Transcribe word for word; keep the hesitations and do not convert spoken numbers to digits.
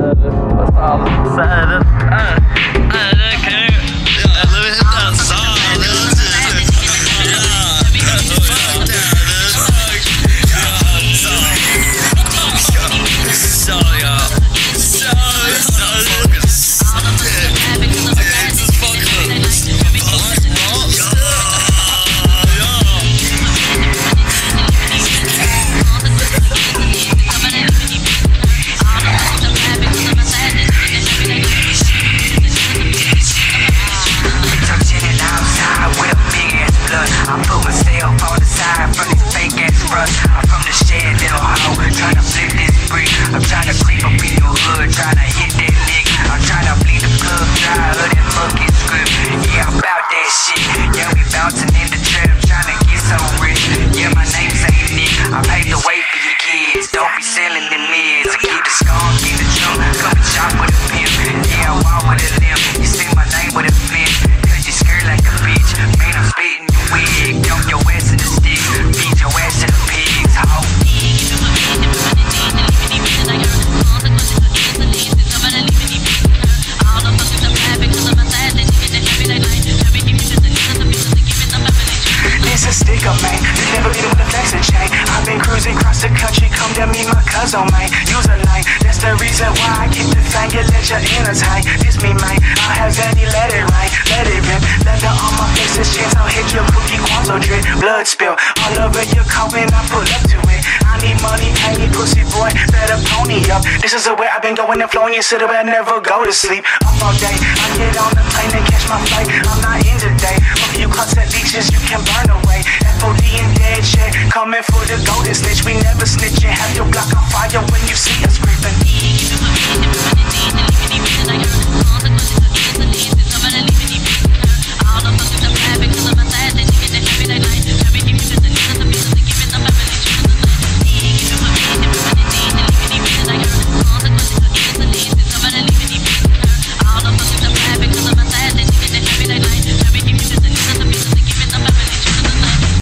Vad fan, så är det. Är det kul? Eller vet inte, så är det. On mine, use a line. That's the reason why I keep the thing and let your inner tight. This me, man. I have Zanny, let it rain, let it rip. Leather on my face, this chance I'll hit your cookie quanzo drip. Blood spill all over your car when I pull up to it. I need money, pay me, pussy boy, better pony up. This is the way I've been going and flowing. You sit I never go to sleep. Up all day, I get on the plane and catch my flight. I'm not in today. But for you cuts at leeches, you can burn away. F O D and dead shit, coming for the golden snitch. We never snitch and have your block on fire when you see us scream.